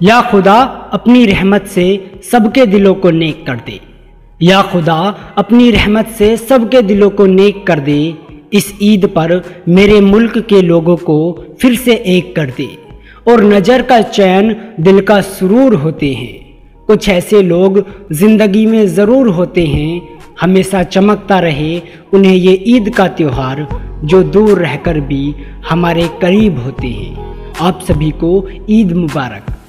या खुदा अपनी रहमत से सबके दिलों को नेक कर दे। या खुदा अपनी रहमत से सबके दिलों को नेक कर दे। इस ईद पर मेरे मुल्क के लोगों को फिर से एक कर दे और नज़र का चैन दिल का सुरूर होते हैं। कुछ ऐसे लोग ज़िंदगी में ज़रूर होते हैं, हमेशा चमकता रहे उन्हें ये ईद का त्यौहार, जो दूर रहकर भी हमारे करीब होते हैं। आप सभी को ईद मुबारक।